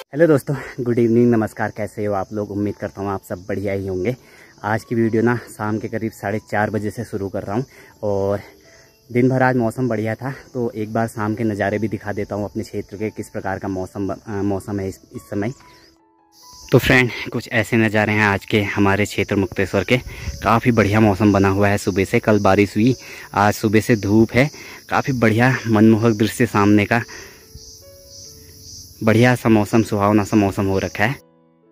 Hello दोस्तों, good evening, नमस्कार। कैसे हो आप लोग? उम्मीद करता हूँ आप सब बढ़िया ही होंगे। आज की वीडियो ना शाम के करीब 4:30 बजे से शुरू कर रहा हूँ और दिन भर आज मौसम बढ़िया था, तो एक बार शाम के नज़ारे भी दिखा देता हूँ अपने क्षेत्र के, किस प्रकार का मौसम है इस समय। तो फ्रेंड, कुछ ऐसे नज़ारे हैं आज के हमारे क्षेत्र मुक्तेश्वर के। काफ़ी बढ़िया मौसम बना हुआ है सुबह से। कल बारिश हुई, आज सुबह से धूप है। काफ़ी बढ़िया मनमोहक दृश्य सामने का, बढ़िया सा मौसम, सुहावना सा मौसम हो रखा है।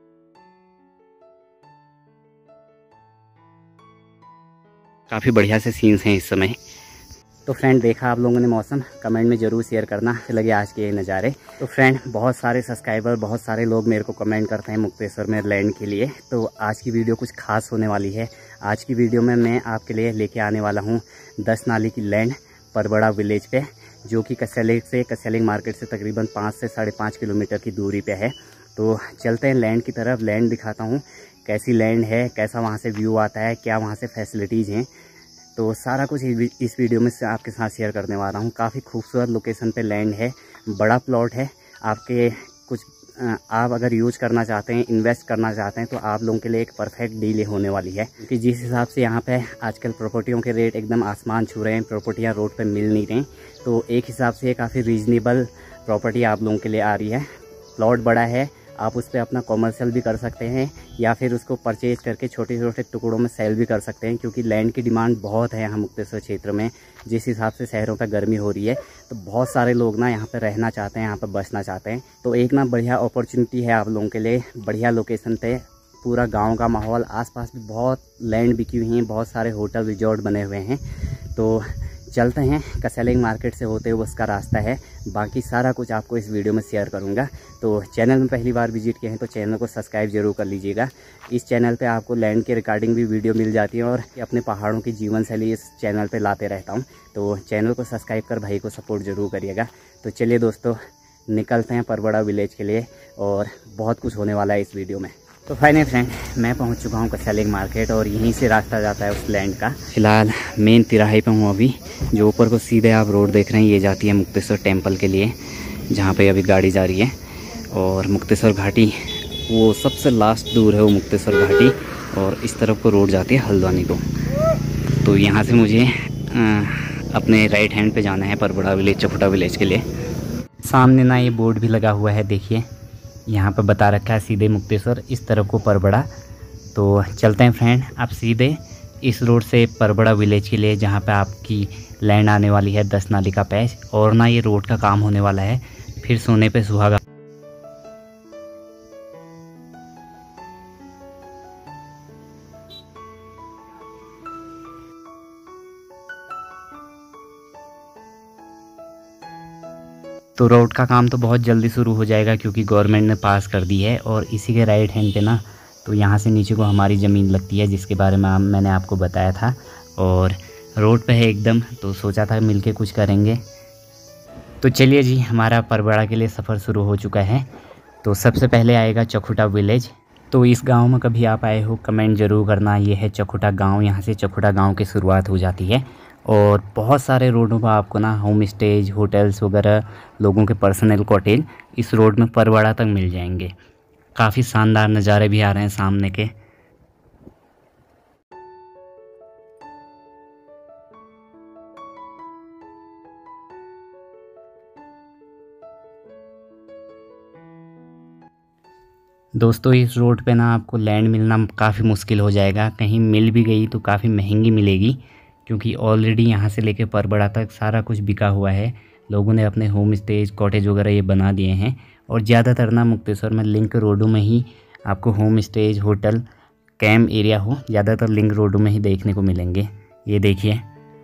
काफ़ी बढ़िया से सीन्स हैं इस समय। तो फ्रेंड, देखा आप लोगों ने मौसम? कमेंट में ज़रूर शेयर करना कि लगे आज के ये नज़ारे। तो फ्रेंड, बहुत सारे सब्सक्राइबर, बहुत सारे लोग मेरे को कमेंट करते हैं मुक्तेश्वर में लैंड के लिए। तो आज की वीडियो कुछ खास होने वाली है। आज की वीडियो में मैं आपके लिए लेके आने वाला हूँ 10 नाली की लैंड परबड़ा विलेज पे, जो कि कस्यालिंग मार्केट से तकरीबन 5 से 5.5 किलोमीटर की दूरी पे है। तो चलते हैं लैंड की तरफ। लैंड दिखाता हूँ कैसी लैंड है, कैसा वहाँ से व्यू आता है, क्या वहाँ से फैसिलिटीज़ हैं। तो सारा कुछ इस वीडियो में से आपके साथ शेयर करने वाला हूँ। काफ़ी खूबसूरत लोकेशन पे लैंड है, बड़ा प्लॉट है। आप अगर यूज करना चाहते हैं, इन्वेस्ट करना चाहते हैं, तो आप लोगों के लिए एक परफेक्ट डील होने वाली है। क्योंकि जिस हिसाब से यहाँ पे आजकल प्रॉपर्टियों के रेट एकदम आसमान छू रहे हैं, प्रॉपर्टियाँ रोड पे मिल नहीं रही, तो एक हिसाब से काफ़ी रीजनेबल प्रॉपर्टी आप लोगों के लिए आ रही है। प्लॉट बड़ा है, आप उस पर अपना कॉमर्शियल भी कर सकते हैं या फिर उसको परचेज करके छोटे छोटे टुकड़ों में सेल भी कर सकते हैं। क्योंकि लैंड की डिमांड बहुत है यहाँ मुक्तेश्वर क्षेत्र में। जिस हिसाब से शहरों पर गर्मी हो रही है, तो बहुत सारे लोग ना यहाँ पर रहना चाहते हैं, यहाँ पर बसना चाहते हैं। तो एक ना बढ़िया अपॉर्चुनिटी है आप लोगों के लिए। बढ़िया लोकेशन पे, पूरा गाँव का माहौल, आसपास भी बहुत लैंड बिकी हुई हैं, बहुत सारे होटल रिजॉर्ट बने हुए हैं। तो चलते हैं, कस्यालिंग मार्केट से होते हुए उसका रास्ता है। बाकी सारा कुछ आपको इस वीडियो में शेयर करूंगा। तो चैनल में पहली बार विजिट किए हैं तो चैनल को सब्सक्राइब जरूर कर लीजिएगा। इस चैनल पे आपको लैंड के रिगार्डिंग भी वीडियो मिल जाती है और अपने पहाड़ों की जीवन शैली इस चैनल पे लाते रहता हूँ। तो चैनल को सब्सक्राइब कर भाई को सपोर्ट जरूर करिएगा। तो चलिए दोस्तों, निकलते हैं परबड़ा विलेज के लिए और बहुत कुछ होने वाला है इस वीडियो में। तो फाइनली फ्रेंड, मैं पहुंच चुका हूं कस्यालिंग मार्केट और यहीं से रास्ता जाता है उस लैंड का। फिलहाल मेन तिराहे पे हूं अभी। जो ऊपर को सीधे आप रोड देख रहे हैं, ये जाती है मुक्तेश्वर टेंपल के लिए, जहां पे अभी गाड़ी जा रही है। और मुक्तेश्वर घाटी वो सबसे लास्ट दूर है, वो मुक्तेश्वर घाटी। और इस तरफ को रोड जाती है हल्द्वानी को। तो यहाँ से मुझे अपने राइट हैंड पर जाना है परबड़ा विलेज, चकुटा विलेज के लिए। सामने ना ये बोर्ड भी लगा हुआ है, देखिए यहाँ पर बता रखा है सीधे मुक्तेश्वर, इस तरफ को परबड़ा। तो चलते हैं फ्रेंड, आप सीधे इस रोड से परबड़ा विलेज के लिए, जहाँ पे आपकी लैंड आने वाली है 10 नाली का पैच। और ना ये रोड का काम होने वाला है, फिर सोने पे सुहागा। तो रोड का काम तो बहुत जल्दी शुरू हो जाएगा, क्योंकि गवर्नमेंट ने पास कर दी है। और इसी के राइट हैंड पे ना, तो यहाँ से नीचे को हमारी ज़मीन लगती है, जिसके बारे में मैंने आपको बताया था। और रोड पे है एकदम, तो सोचा था मिलके कुछ करेंगे। तो चलिए जी, हमारा परबड़ा के लिए सफ़र शुरू हो चुका है। तो सबसे पहले आएगा चकुटा विलेज। तो इस गांव में कभी आप आए हो, कमेंट ज़रूर करना। ये है चकुटा गांव, यहाँ से चकुटा गांव की शुरुआत हो जाती है। और बहुत सारे रोडों पर आपको ना होम स्टेज, होटल्स वगैरह, लोगों के पर्सनल कॉटेज इस रोड में परबड़ा तक मिल जाएंगे। काफ़ी शानदार नज़ारे भी आ रहे हैं सामने के। दोस्तों, इस रोड पे ना आपको लैंड मिलना काफ़ी मुश्किल हो जाएगा। कहीं मिल भी गई तो काफ़ी महंगी मिलेगी, क्योंकि ऑलरेडी यहाँ से लेके परबड़ा तक सारा कुछ बिका हुआ है। लोगों ने अपने होम स्टेज, कॉटेज वगैरह ये बना दिए हैं। और ज़्यादातर ना मुक्तेश्वर में लिंक रोडों में ही आपको home stage, hotel, camp area हो, ज़्यादातर लिंक रोडों में ही देखने को मिलेंगे। ये देखिए,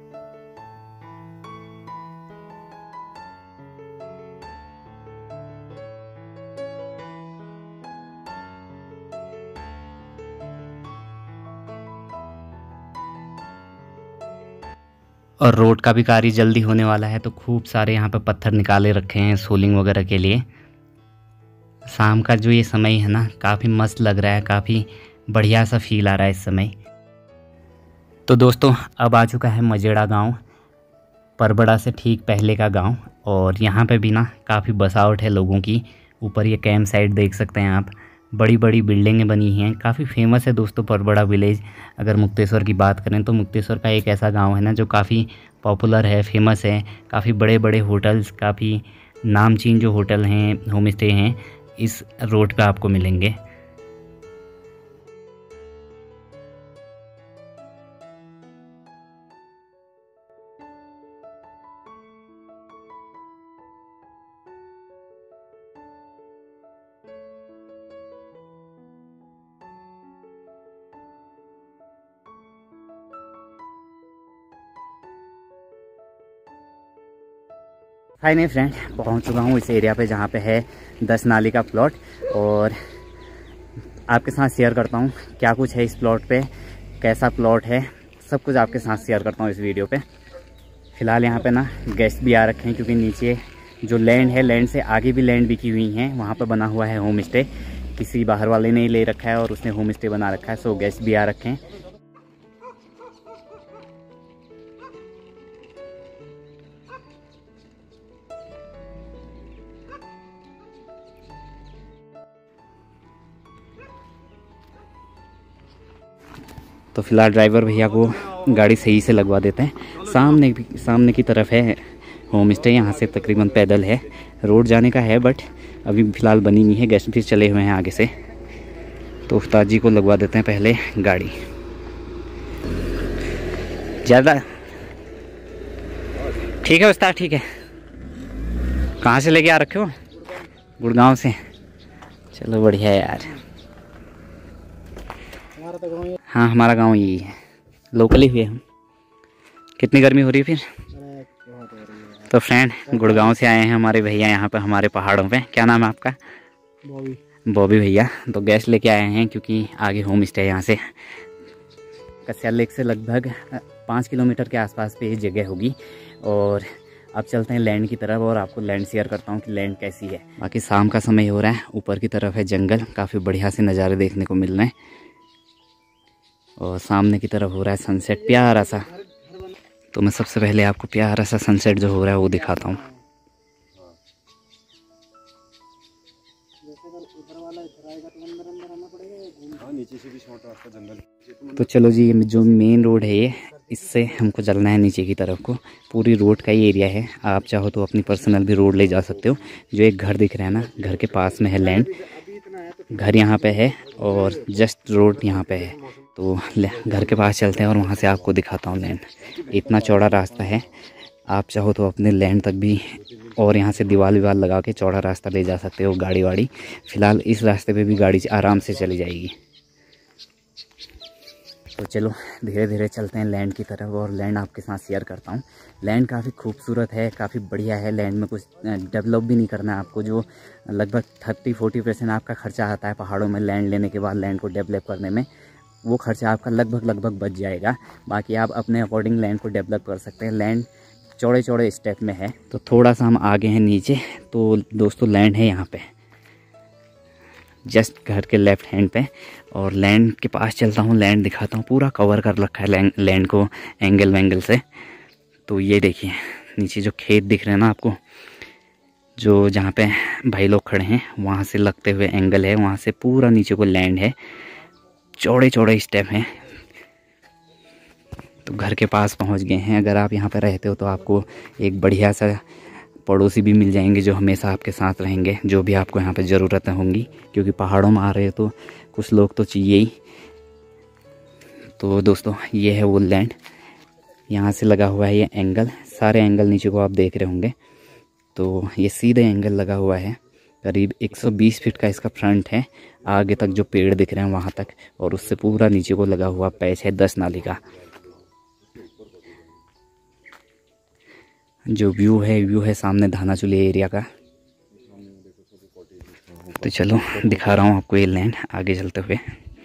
और रोड का भी कार्य जल्दी होने वाला है। तो खूब सारे यहाँ पे पत्थर निकाले रखे हैं सोलिंग वगैरह के लिए। शाम का जो ये समय है ना, काफ़ी मस्त लग रहा है, काफ़ी बढ़िया सा फील आ रहा है इस समय। तो दोस्तों, अब आ चुका है मजेड़ा गांव, परबड़ा से ठीक पहले का गांव। और यहाँ पे भी ना काफ़ी बसावट है लोगों की। ऊपर ये कैंप साइट देख सकते हैं आप, बड़ी बड़ी बिल्डिंगें बनी हैं। काफ़ी फेमस है दोस्तों परबड़ा विलेज। अगर मुक्तेश्वर की बात करें तो मुक्तेश्वर का एक ऐसा गांव है ना जो काफ़ी पॉपुलर है, फेमस है। काफ़ी बड़े बड़े होटल्स, काफ़ी नामचीन जो होटल हैं, होम स्टे हैं, इस रोड पे आपको मिलेंगे। हाय नहीं फ्रेंड, पहुंच चुका हूं इस एरिया पे जहां पे है 10 नाली का प्लॉट, और आपके साथ शेयर करता हूं क्या कुछ है इस प्लॉट पे, कैसा प्लॉट है, सब कुछ आपके साथ शेयर करता हूं इस वीडियो पे। फ़िलहाल यहाँ पे ना गेस्ट भी आ रखे हैं, क्योंकि नीचे जो लैंड है, लैंड से आगे भी लैंड बिकी हुई हैं, वहाँ पर बना हुआ है होम स्टे। किसी बाहर वाले ने ले रखा है और उसने होम स्टे बना रखा है, सो गेस्ट भी आ रखे हैं। तो फिलहाल ड्राइवर भैया को गाड़ी सही से लगवा देते हैं। सामने की तरफ है होम स्टे, यहाँ से तकरीबन पैदल है, रोड जाने का है, बट अभी फ़िलहाल बनी नहीं है, गेस्ट भी चले हुए हैं आगे से। तो उस्ताद जी को लगवा देते हैं पहले गाड़ी। ज़्यादा ठीक है उस्ताद, ठीक है। कहाँ से लेके आ रखे हो? गुड़गांव से। चलो बढ़िया है यार। हाँ हमारा गांव यही है, लोकली हुए हम। कितनी गर्मी हो रही है फिर? तो फ्रेंड गुड़गांव से आए हैं हमारे भैया यहाँ पे हमारे पहाड़ों पे। क्या नाम है आपका? बॉबी भैया। तो गैस लेके आए हैं क्योंकि आगे होम स्टे है यहाँ से। कस्या लेक से लगभग 5 किलोमीटर के आसपास पे ये जगह होगी। और अब चलते हैं लैंड की तरफ और आपको लैंड शेयर करता हूँ कि लैंड कैसी है। बाकी शाम का समय हो रहा है, ऊपर की तरफ है जंगल, काफ़ी बढ़िया से नज़ारे देखने को मिल रहे हैं। और सामने की तरफ हो रहा है सनसेट प्यारा सा। तो मैं सबसे पहले आपको प्यारा सा सनसेट जो हो रहा है वो दिखाता हूँ। तो चलो जी, ये जो मेन रोड है ये, इससे हमको चलना है नीचे की तरफ को। पूरी रोड का ही एरिया है, आप चाहो तो अपनी पर्सनल भी रोड ले जा सकते हो। जो एक घर दिख रहा है ना, घर के पास में है लैंड, घर यहाँ पे है और जस्ट रोड यहाँ पे है। तो घर के पास चलते हैं और वहाँ से आपको दिखाता हूँ लैंड। इतना चौड़ा रास्ता है, आप चाहो तो अपने लैंड तक भी, और यहाँ से दीवार लगा के चौड़ा रास्ता ले जा सकते हो गाड़ी वाड़ी। फ़िलहाल इस रास्ते पे भी गाड़ी आराम से चली जाएगी। तो चलो धीरे धीरे चलते हैं लैंड की तरफ और लैंड आपके साथ शेयर करता हूँ। लैंड काफ़ी खूबसूरत है, काफ़ी बढ़िया है। लैंड में कुछ डेवलप भी नहीं करना है आपको। जो लगभग 30-40% आपका खर्चा आता है पहाड़ों में लैंड लेने के बाद लैंड को डेवलप करने में, वो खर्चा आपका लगभग बच जाएगा। बाकी आप अपने अकॉर्डिंग लैंड को डेवलप कर सकते हैं। लैंड चौड़े स्टेप में है। तो थोड़ा सा हम आगे हैं नीचे, तो दोस्तों लैंड है यहाँ पे जस्ट घर के लेफ्ट हैंड पे। और लैंड के पास चलता हूँ, लैंड दिखाता हूँ। पूरा कवर कर रखा है लैंड को एंगल वैंगल से। तो ये देखिए नीचे जो खेत दिख रहे हैं ना आपको, जो जहाँ पे भाई लोग खड़े हैं वहाँ से लगते हुए एंगल है, वहाँ से पूरा नीचे को लैंड है। चौड़े स्टेप हैं। तो घर के पास पहुँच गए हैं। अगर आप यहाँ पे रहते हो तो आपको एक बढ़िया सा पड़ोसी भी मिल जाएंगे जो हमेशा आपके साथ रहेंगे, जो भी आपको यहाँ पे ज़रूरतें होंगी। क्योंकि पहाड़ों में आ रहे हो तो कुछ लोग तो चाहिए ही। तो दोस्तों ये है वो लैंड, यहाँ से लगा हुआ है ये एंगल। सारे एंगल नीचे को आप देख रहे होंगे। तो ये सीधे एंगल लगा हुआ है। करीब 120 फीट का इसका फ्रंट है। आगे तक जो पेड़ दिख रहे हैं वहाँ तक, और उससे पूरा नीचे को लगा हुआ पैच है 10 नाली का। जो व्यू है सामने धानाचूली एरिया का। तो चलो दिखा रहा हूँ आपको ये लैंड आगे चलते हुए।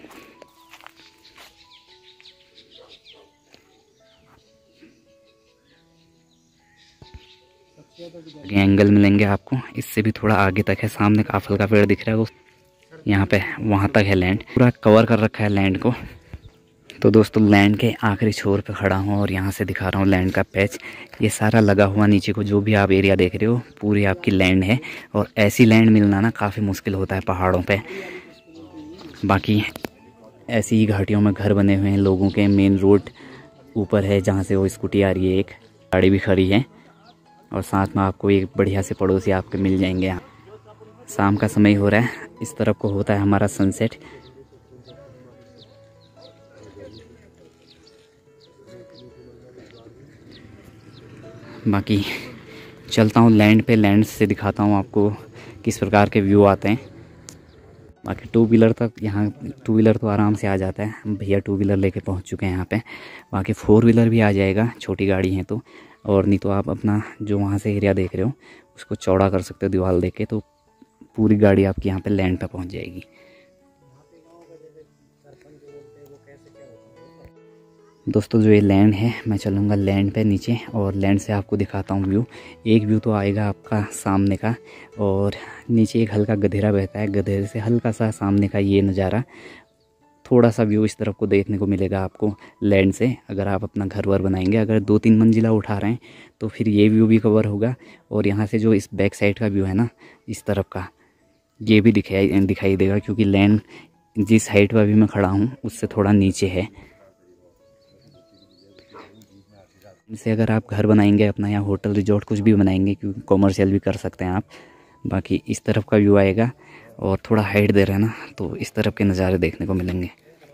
एंगल मिलेंगे आपको, इससे भी थोड़ा आगे तक है। सामने काफल का पेड़ दिख रहा है वो, यहाँ पे वहाँ तक है लैंड। पूरा कवर कर रखा है लैंड को। तो दोस्तों लैंड के आखिरी छोर पे खड़ा हूँ और यहाँ से दिखा रहा हूँ लैंड का पैच। ये सारा लगा हुआ नीचे को जो भी आप एरिया देख रहे हो पूरी आपकी लैंड है। और ऐसी लैंड मिलना ना काफ़ी मुश्किल होता है पहाड़ों पे। बाकी ऐसी ही घाटियों में घर बने हुए हैं लोगों के। मेन रोड ऊपर है जहाँ से वो स्कूटी आ रही है, एक गाड़ी भी खड़ी है और साथ में आपको एक बढ़िया से पड़ोसी आपके मिल जाएंगे। यहाँ शाम का समय हो रहा है, इस तरफ को होता है हमारा सनसेट। बाकी चलता हूँ लैंड पे, लैंड से दिखाता हूँ आपको किस प्रकार के व्यू आते हैं। बाकी टू व्हीलर तक यहाँ, टू व्हीलर तो आराम से आ जाता है, हम भैया टू व्हीलर लेके पहुँच चुके हैं यहाँ पे। बाकी फोर व्हीलर भी आ जाएगा, छोटी गाड़ी है तो। और नहीं तो आप अपना जो वहाँ से एरिया देख रहे हो उसको चौड़ा कर सकते हो दीवार देख के, तो पूरी गाड़ी आपकी यहाँ पे लैंड पे पहुँच जाएगी। दोस्तों जो ये लैंड है, मैं चलूँगा लैंड पे नीचे और लैंड से आपको दिखाता हूँ व्यू। एक व्यू तो आएगा आपका सामने का और नीचे एक हल्का गधेरा बहता है, गधेरे से हल्का सा सामने का ये नज़ारा। थोड़ा सा व्यू इस तरफ को देखने को मिलेगा आपको लैंड से। अगर आप अपना घर वर बनाएंगे, अगर 2-3 मंजिला उठा रहे हैं तो फिर ये व्यू भी कवर होगा। और यहाँ से जो इस बैक साइड का व्यू है ना, इस तरफ का, ये भी दिखाई देगा क्योंकि लैंड जिस हाइट पर अभी मैं खड़ा हूँ उससे थोड़ा नीचे है। इसे अगर आप घर बनाएंगे अपना या होटल रिजॉर्ट कुछ भी बनाएंगे, क्योंकि कॉमर्शियल भी कर सकते हैं आप। बाकी इस तरफ का व्यू आएगा और थोड़ा हाइट दे रहे हैं ना तो इस तरफ के नज़ारे देखने को मिलेंगे।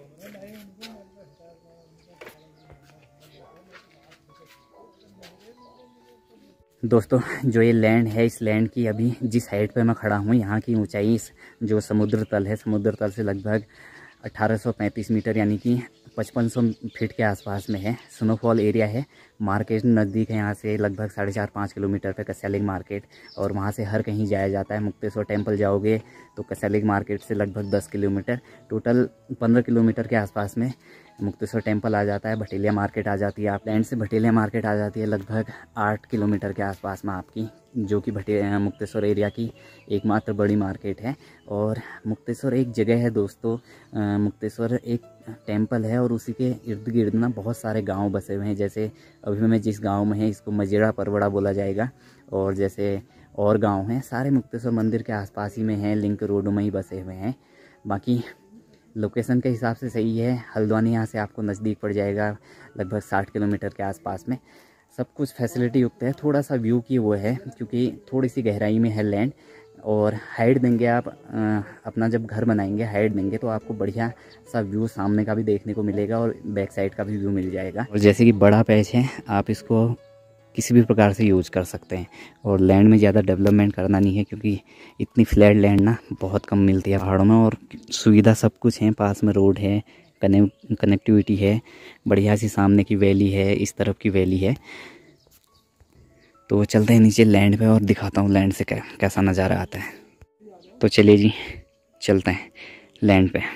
दोस्तों जो ये लैंड है, इस लैंड की अभी जिस हाइट पे मैं खड़ा हूँ यहाँ की ऊंचाई जो समुद्र तल है, समुद्र तल से लगभग 1835 मीटर यानी कि 5500 फीट के आसपास में है। स्नोफॉल एरिया है, मार्केट नज़दीक है यहाँ से लगभग 4.5-5 किलोमीटर पे कसैलिंग मार्केट। और वहाँ से हर कहीं जाया जाता है। मुक्तेश्वर टेंपल जाओगे तो कसैलिंग मार्केट से लगभग 10 किलोमीटर, टोटल 15 किलोमीटर के आसपास में मुक्तेश्वर टेंपल आ जाता है। भटेलिया मार्केट आ जाती है, आप लैंड से भटेलिया मार्केट आ जाती है लगभग 8 किलोमीटर के आसपास में आपकी, जो कि मुक्तेश्वर एरिया की एकमात्र बड़ी मार्केट है। और मुक्तेश्वर एक जगह है दोस्तों, मुक्तेश्वर एक टेंपल है और उसी के इर्द गिर्द ना बहुत सारे गांव बसे हुए हैं। जैसे अभी मैं जिस गांव में है इसको मजेड़ा परवड़ा बोला जाएगा, और जैसे और गांव हैं सारे मुक्तेश्वर मंदिर के आसपास ही में हैं, लिंक रोड में ही बसे हुए हैं। बाकी लोकेशन के हिसाब से सही है। हल्द्वानी यहाँ से आपको नज़दीक पड़ जाएगा लगभग 60 किलोमीटर के आसपास में। सब कुछ फैसिलिटी युक्त है। थोड़ा सा व्यू की वो है क्योंकि थोड़ी सी गहराई में है लैंड, और हाइट देंगे आप अपना जब घर बनाएंगे हाइट देंगे तो आपको बढ़िया सा व्यू सामने का भी देखने को मिलेगा और बैक साइड का भी व्यू मिल जाएगा। और जैसे कि बड़ा पैच है, आप इसको किसी भी प्रकार से यूज कर सकते हैं। और लैंड में ज़्यादा डेवलपमेंट करना नहीं है क्योंकि इतनी फ्लैट लैंड ना बहुत कम मिलती है पहाड़ों में। और सुविधा सब कुछ है, पास में रोड है, कनेक्टिविटी है, बढ़िया सी सामने की वैली है, इस तरफ की वैली है। तो चलते हैं नीचे लैंड पे और दिखाता हूँ लैंड से कैसा नज़ारा आता है। तो चलिए जी चलते हैं लैंड पे।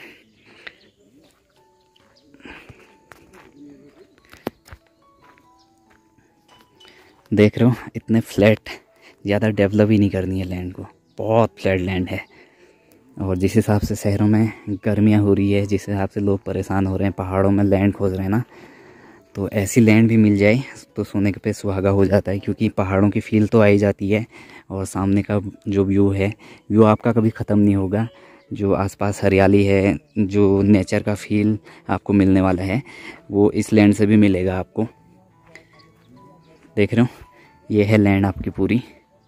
देख रहे हो इतने फ्लैट, ज़्यादा डेवलप ही नहीं करनी है लैंड को, बहुत फ्लैट लैंड है। और जिस हिसाब से शहरों में गर्मियाँ हो रही है, जिस हिसाब से लोग परेशान हो रहे हैं, पहाड़ों में लैंड खोज रहे हैं ना, तो ऐसी लैंड भी मिल जाए तो सोने पे सुहागा हो जाता है। क्योंकि पहाड़ों की फील तो आई जाती है और सामने का जो व्यू है, व्यू आपका कभी ख़त्म नहीं होगा। जो आसपास हरियाली है, जो नेचर का फील आपको मिलने वाला है, वो इस लैंड से भी मिलेगा आपको। देख रहे हो ये है लैंड आपकी पूरी,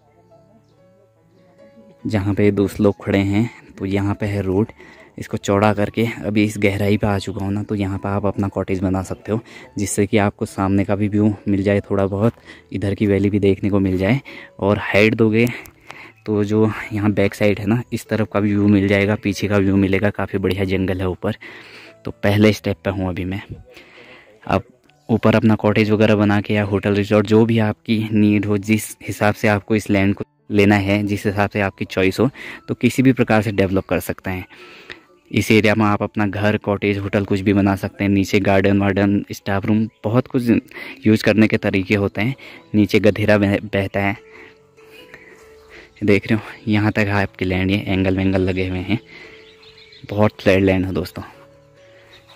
जहाँ पे दोस्त लोग खड़े हैं। तो यहाँ पे है रोड, इसको चौड़ा करके अभी इस गहराई पे आ चुका हूँ ना, तो यहाँ पे आप अपना कॉटेज बना सकते हो, जिससे कि आपको सामने का भी व्यू मिल जाए, थोड़ा बहुत इधर की वैली भी देखने को मिल जाए। और हाइट दोगे तो जो यहाँ बैक साइड है ना, इस तरफ का भी व्यू मिल जाएगा, पीछे का व्यू मिलेगा, काफ़ी बढ़िया जंगल है ऊपर। तो पहले स्टेप पे हूँ अभी मैं। आप ऊपर अपना कॉटेज वगैरह बना के या होटल रिजॉर्ट जो भी आपकी नीड हो, जिस हिसाब से आपको इस लैंड को लेना है, जिस हिसाब से आपकी चॉइस हो, तो किसी भी प्रकार से डेवलप कर सकते हैं। इस एरिया में आप अपना घर, कॉटेज, होटल कुछ भी बना सकते हैं। नीचे गार्डन वार्डन, स्टाफ रूम, बहुत कुछ यूज़ करने के तरीके होते हैं। नीचे गधेरा बहता है, देख रहे हो यहाँ तक है आपकी लैंड। ये एंगल वेंगल लगे हुए हैं, बहुत फ्लैट लैंड है दोस्तों।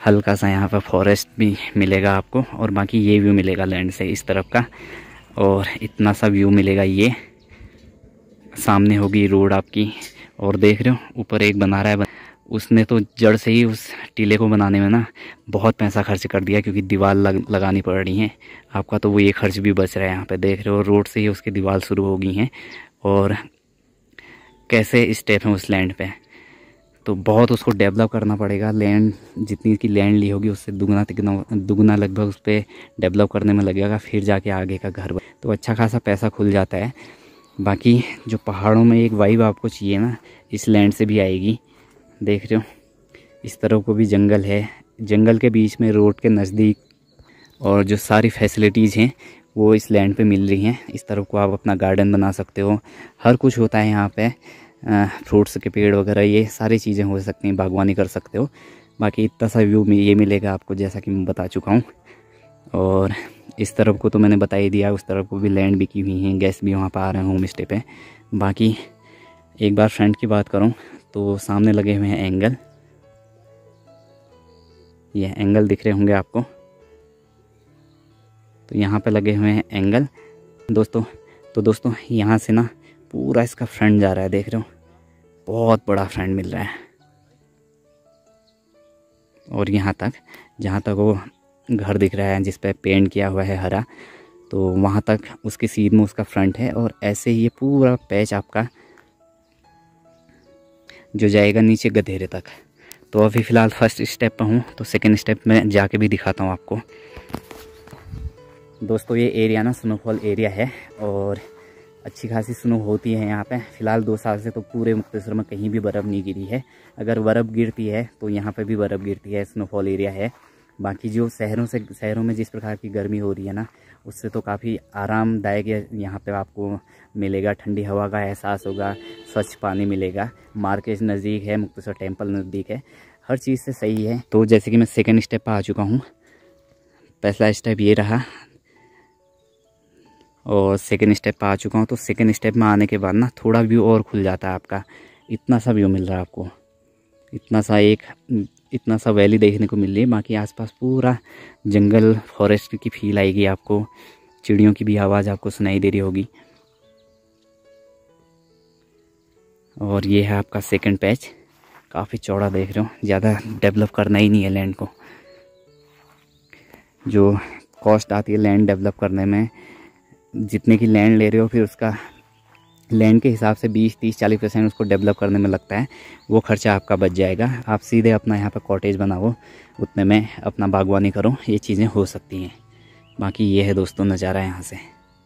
हल्का सा यहाँ पर फॉरेस्ट भी मिलेगा आपको, और बाकी ये व्यू मिलेगा लैंड से इस तरफ का, और इतना सा व्यू मिलेगा। ये सामने होगी रोड आपकी, और देख रहे हो ऊपर एक बना रहा है, उसने तो जड़ से ही उस टीले को बनाने में ना बहुत पैसा खर्च कर दिया, क्योंकि दीवार लगानी पड़ रही है आपका, तो वो ये खर्च भी बच रहा है। यहाँ पे देख रहे हो रोड से ही उसकी दीवार शुरू हो गई हैं, और कैसे स्टेप हैं उस लैंड पे, तो बहुत उसको डेवलप करना पड़ेगा। लैंड जितनी की लैंड ली होगी उससे दुगना लगभग उस पर डेवलप करने में लगेगा, फिर जाके आगे का घर तो अच्छा खासा पैसा खुल जाता है। बाकी जो पहाड़ों में एक वाइब आपको चाहिए ना, इस लैंड से भी आएगी। देख रहे हो इस तरफ को भी जंगल है, जंगल के बीच में रोड के नज़दीक, और जो सारी फैसिलिटीज़ हैं वो इस लैंड पे मिल रही हैं। इस तरफ को आप अपना गार्डन बना सकते हो, हर कुछ होता है यहाँ पे, फ्रूट्स के पेड़ वगैरह ये सारी चीज़ें हो सकती हैं, बागवानी कर सकते हो। बाकी इतना सा व्यू ये मिलेगा आपको, जैसा कि मैं बता चुका हूँ। और इस तरफ को तो मैंने बता ही दिया, उस तरफ को भी लैंड बिकी हुई हैं, गेस्ट भी वहाँ पर आ रहे हैं होम स्टे पे। बाकी एक बार फ्रंट की बात करूँ तो सामने लगे हुए हैं एंगल, ये एंगल दिख रहे होंगे आपको, तो यहाँ पे लगे हुए हैं एंगल दोस्तों। तो दोस्तों यहाँ से ना पूरा इसका फ्रंट जा रहा है, देख रहे हो बहुत बड़ा फ्रंट मिल रहा है, और यहाँ तक जहाँ तक वो घर दिख रहा है जिस पे पेंट किया हुआ है हरा, तो वहाँ तक उसकी सीध में उसका फ्रंट है। और ऐसे ही ये पूरा पैच आपका जो जाएगा नीचे गधेरे तक। तो अभी फ़िलहाल फर्स्ट स्टेप पर हूँ, तो सेकंड स्टेप में जाके भी दिखाता हूँ आपको। दोस्तों ये एरिया ना स्नोफॉल एरिया है, और अच्छी खासी स्नो होती है यहाँ पे। फ़िलहाल 2 साल से तो पूरे मुक्तेश्वर में कहीं भी बर्फ़ नहीं गिरी है। अगर बर्फ़ गिरती है तो यहाँ पे भी बर्फ़ गिरती है, स्नोफॉल एरिया है। बाकी जो शहरों में जिस प्रकार की गर्मी हो रही है ना, उससे तो काफ़ी आरामदायक यहाँ पे आपको मिलेगा। ठंडी हवा का एहसास होगा, स्वच्छ पानी मिलेगा, मार्केट नज़दीक है, मुक्तेश्वर टेम्पल नज़दीक है, हर चीज़ से सही है। तो जैसे कि मैं सेकंड स्टेप पर आ चुका हूँ, पहला स्टेप ये रहा और सेकंड स्टेप पर आ चुका हूँ। तो सेकंड स्टेप में आने के बाद ना थोड़ा व्यू और खुल जाता है आपका। इतना सा व्यू मिल रहा है आपको, इतना सा वैली देखने को मिल रही है। बाकी आसपास पूरा जंगल फॉरेस्ट की फील आएगी आपको, चिड़ियों की भी आवाज़ आपको सुनाई दे रही होगी। और ये है आपका सेकंड पैच, काफ़ी चौड़ा देख रहे हो, ज़्यादा डेवलप करना ही नहीं है लैंड को। जो कॉस्ट आती है लैंड डेवलप करने में, जितने की लैंड ले रहे हो फिर उसका लैंड के हिसाब से 20-30-40% उसको डेवलप करने में लगता है, वो खर्चा आपका बच जाएगा। आप सीधे अपना यहाँ पर कॉटेज बनाओ, उतने में अपना बागवानी करो, ये चीज़ें हो सकती हैं। बाकी ये है दोस्तों नज़ारा यहाँ से।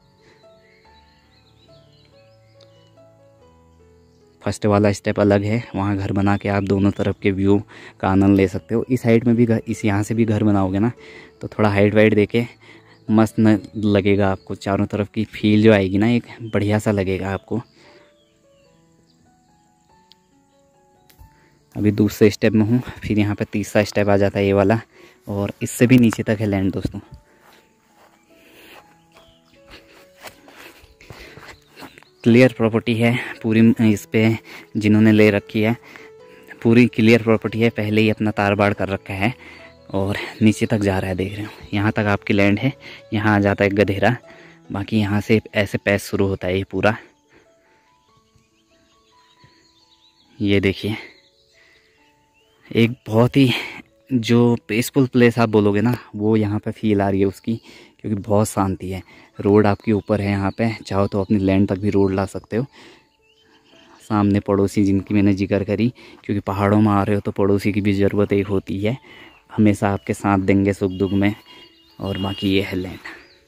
फर्स्ट वाला स्टेप अलग है, वहाँ घर बना के आप दोनों तरफ के व्यू का आनंद ले सकते हो। इस हाइट में भी यहाँ से भी घर बनाओगे ना तो थोड़ा हाइट वाइट देके मस्त न लगेगा आपको। चारों तरफ की फील जो आएगी ना, एक बढ़िया सा लगेगा आपको। अभी दूसरे स्टेप में हूँ, फिर यहाँ पे तीसरा स्टेप आ जाता है ये वाला, और इससे भी नीचे तक है लैंड दोस्तों। क्लियर प्रॉपर्टी है पूरी, इस पे जिन्होंने ले रखी है पूरी क्लियर प्रॉपर्टी है, पहले ही अपना तार बाड़ कर रखा है और नीचे तक जा रहा है। देख रहे हो यहाँ तक आपकी लैंड है, यहाँ आ जाता है गधेरा। बाकी यहाँ से ऐसे पैच शुरू होता है ये पूरा। ये देखिए एक बहुत ही जो पीसफुल प्लेस आप बोलोगे ना, वो यहाँ पे फील आ रही है उसकी, क्योंकि बहुत शांति है। रोड आपके ऊपर है, यहाँ पे चाहो तो अपनी लैंड तक भी रोड ला सकते हो। सामने पड़ोसी जिनकी मैंने जिक्र करी, क्योंकि पहाड़ों में आ रहे हो तो पड़ोसी की भी ज़रूरत एक होती है, हमेशा आपके साथ देंगे सुख दुख में। और बाकी ये है लैंड।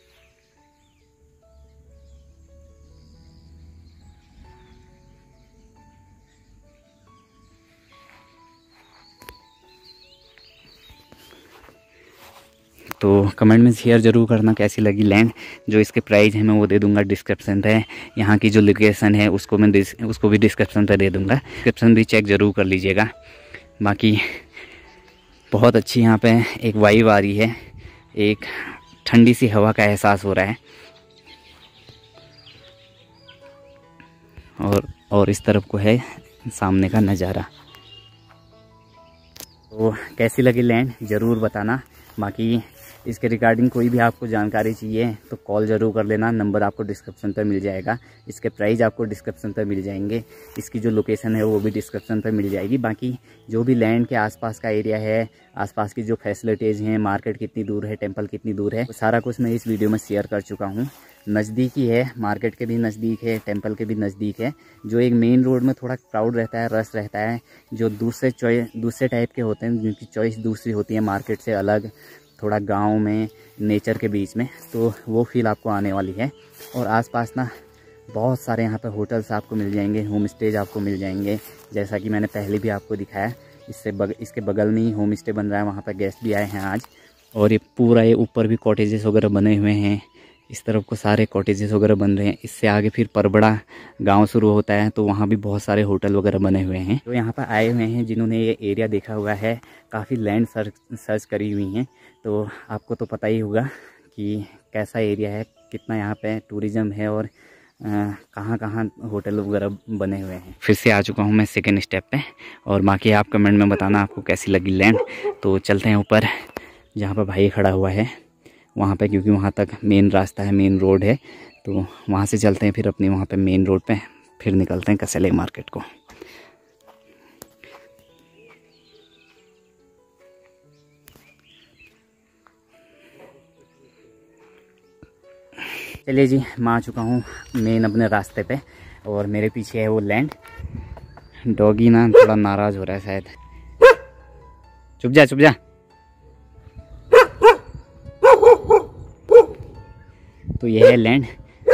तो कमेंट में शेयर ज़रूर करना कैसी लगी लैंड। जो इसके प्राइस है मैं वो दे दूंगा डिस्क्रिप्शन पे, यहाँ की जो लोकेशन है उसको भी डिस्क्रिप्शन पे दे दूंगा, डिस्क्रिप्शन भी चेक ज़रूर कर लीजिएगा। बाकी बहुत अच्छी यहाँ पे एक वाइब आ रही है, एक ठंडी सी हवा का एहसास हो रहा है। और इस तरफ को है सामने का नज़ारा। तो कैसी लगी लैंड ज़रूर बताना। बाकी इसके रिगार्डिंग कोई भी आपको जानकारी चाहिए तो कॉल ज़रूर कर लेना, नंबर आपको डिस्क्रिप्शन पर मिल जाएगा। इसके प्राइस आपको डिस्क्रिप्शन पर मिल जाएंगे, इसकी जो लोकेशन है वो भी डिस्क्रिप्शन पर मिल जाएगी। बाकी जो भी लैंड के आसपास का एरिया है, आसपास की जो फैसिलिटीज़ हैं, मार्केट कितनी दूर है, टेंपल कितनी दूर है, सारा कुछ मैं इस वीडियो में शेयर कर चुका हूँ। नज़दीक ही है, मार्केट के भी नज़दीक है, टेंपल के भी नज़दीक है। जो एक मेन रोड में थोड़ा क्राउड रहता है, रश रहता है, जो दूसरे टाइप के होते हैं जिनकी चॉइस दूसरी होती है, मार्केट से अलग, थोड़ा गांव में नेचर के बीच में, तो वो फील आपको आने वाली है। और आसपास ना बहुत सारे यहाँ पे होटल्स आपको मिल जाएंगे, होम स्टेज आपको मिल जाएंगे, जैसा कि मैंने पहले भी आपको दिखाया। इसके बगल में ही होम स्टे बन रहा है, वहाँ पर गेस्ट भी आए हैं आज। और ये पूरा ये ऊपर भी कॉटेजेस वगैरह बने हुए हैं, इस तरफ को सारे कॉटेजेस वगैरह बन रहे हैं। इससे आगे फिर परबड़ा गांव शुरू होता है, तो वहाँ भी बहुत सारे होटल वगैरह बने हुए हैं। तो यहाँ पर आए हुए हैं जिन्होंने ये एरिया देखा हुआ है, काफ़ी लैंड सर्च करी हुई हैं, तो आपको तो पता ही होगा कि कैसा एरिया है, कितना यहाँ पे टूरिज़्म है और कहाँ कहाँ होटल वगैरह बने हुए हैं। फिर से आ चुका हूँ मैं सेकेंड स्टेप पे, और बाकी आप कमेंट में बताना आपको कैसी लगी लैंड। तो चलते हैं ऊपर जहाँ पर भाई खड़ा हुआ है वहाँ पे, क्योंकि वहाँ तक मेन रास्ता है, मेन रोड है, तो वहाँ से चलते हैं फिर अपने वहाँ पे मेन रोड पे, फिर निकलते हैं कसैले मार्केट को। चलिए जी, मैं आ चुका हूँ मेन अपने रास्ते पे, और मेरे पीछे है वो लैंड। डॉगी ना थोड़ा नाराज़ हो रहा है शायद, चुप जा चुप जा। तो ये है लैंड,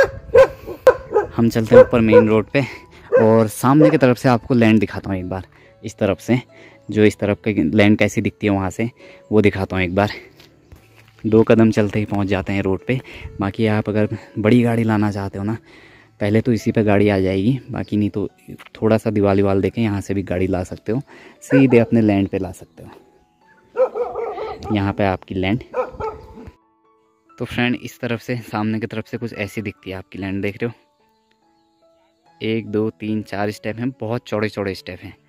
हम चलते हैं ऊपर मेन रोड पे, और सामने की तरफ से आपको लैंड दिखाता हूँ एक बार। इस तरफ से जो इस तरफ की लैंड कैसी दिखती है वहाँ से वो दिखाता हूँ एक बार। 2 कदम चलते ही पहुँच जाते हैं रोड पे। बाकी आप अगर बड़ी गाड़ी लाना चाहते हो ना, पहले तो इसी पे गाड़ी आ जाएगी, बाकी नहीं तो थोड़ा सा दीवार देके यहाँ से भी गाड़ी ला सकते हो, सीधे अपने लैंड पे ला सकते हो। यहाँ पे आपकी लैंड। तो फ्रेंड इस तरफ से, सामने की तरफ से कुछ ऐसी दिखती है आपकी लैंड, देख रहे हो। 1 2 3 4 स्टेप हैं, बहुत चौड़े चौड़े स्टेप हैं।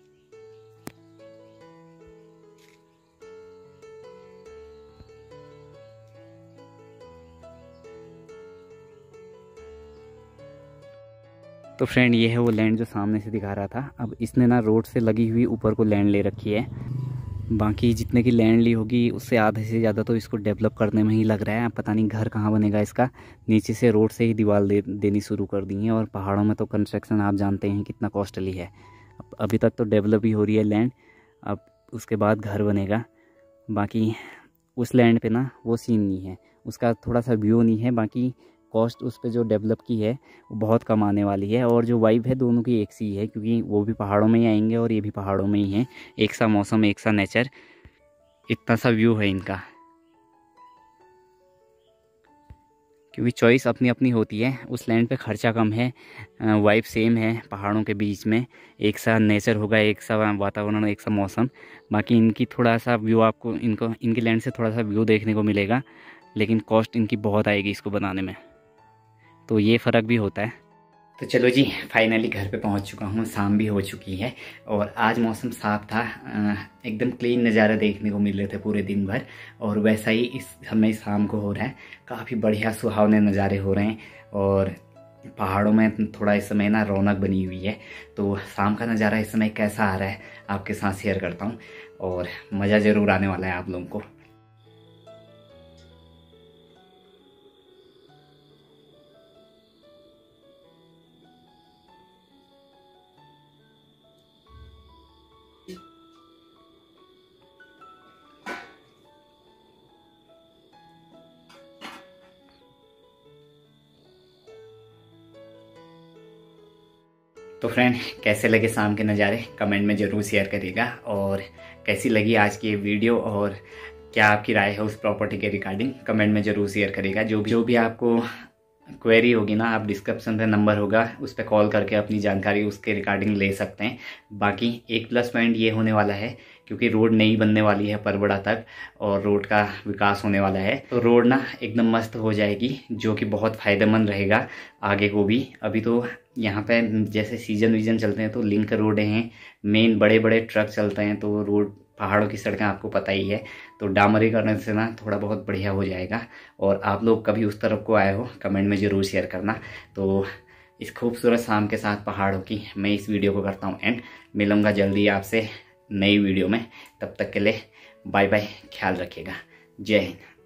तो फ्रेंड ये है वो लैंड जो सामने से दिखा रहा था। अब इसने ना रोड से लगी हुई ऊपर को लैंड ले रखी है। बाकी जितने की लैंड ली होगी उससे आधे से ज़्यादा तो इसको डेवलप करने में ही लग रहा है। पता नहीं घर कहाँ बनेगा इसका। नीचे से रोड से ही दीवार देनी शुरू कर दी है, और पहाड़ों में तो कंस्ट्रक्शन आप जानते हैं कितना कॉस्टली है। अभी तक तो डेवलप ही हो रही है लैंड, अब उसके बाद घर बनेगा। बाकी उस लैंड पे ना वो सीन नहीं है, उसका थोड़ा सा व्यू नहीं है। बाकी कॉस्ट उस पर जो डेवलप की है वो बहुत कम आने वाली है, और जो वाइब है दोनों की एक सी है, क्योंकि वो भी पहाड़ों में ही आएंगे और ये भी पहाड़ों में ही है। एक सा मौसम, एक सा नेचर, इतना सा व्यू है इनका। क्योंकि चॉइस अपनी अपनी होती है। उस लैंड पे खर्चा कम है, वाइब सेम है, पहाड़ों के बीच में एक सा नेचर होगा, एक सा वातावरण, एक सा मौसम। बाकी इनकी थोड़ा सा व्यू आपको इनकी लैंड से थोड़ा सा व्यू देखने को मिलेगा, लेकिन कॉस्ट इनकी बहुत आएगी इसको बनाने में, तो ये फ़र्क भी होता है। तो चलो जी, फाइनली घर पे पहुंच चुका हूँ, शाम भी हो चुकी है, और आज मौसम साफ था, एकदम क्लीन नज़ारे देखने को मिल रहे थे पूरे दिन भर। और वैसा ही इस समय शाम को हो रहा है, काफ़ी बढ़िया सुहावने नज़ारे हो रहे हैं, और पहाड़ों में थोड़ा इस समय ना रौनक बनी हुई है। तो शाम का नज़ारा इस समय कैसा आ रहा है आपके साथ शेयर करता हूँ, और मज़ा ज़रूर आने वाला है आप लोगों को। तो फ्रेंड कैसे लगे शाम के नज़ारे कमेंट में ज़रूर शेयर करिएगा, और कैसी लगी आज की ये वीडियो, और क्या आपकी राय है उस प्रॉपर्टी के रिगार्डिंग कमेंट में ज़रूर शेयर करिएगा। जो भी आपको क्वेरी होगी ना, आप डिस्क्रिप्शन पे नंबर होगा उस पर कॉल करके अपनी जानकारी उसके रिगार्डिंग ले सकते हैं। बाकी एक प्लस पॉइंट ये होने वाला है, क्योंकि रोड नई बनने वाली है परबड़ा तक, और रोड का विकास होने वाला है, तो रोड ना एकदम मस्त हो जाएगी, जो कि बहुत फ़ायदेमंद रहेगा आगे को भी। अभी तो यहाँ पे जैसे सीजन वीजन चलते हैं तो लिंक रोडें हैं, मेन बड़े बड़े ट्रक चलते हैं, तो रोड पहाड़ों की सड़कें आपको पता ही है, तो डामरीकरण से ना थोड़ा बहुत बढ़िया हो जाएगा। और आप लोग कभी उस तरफ को आए हो कमेंट में ज़रूर शेयर करना। तो इस खूबसूरत शाम के साथ पहाड़ों की मैं इस वीडियो को करता हूँ एंड। मिलूँगा जल्दी आपसे नई वीडियो में, तब तक के लिए बाय बाय, ख्याल रखिएगा, जय हिंद।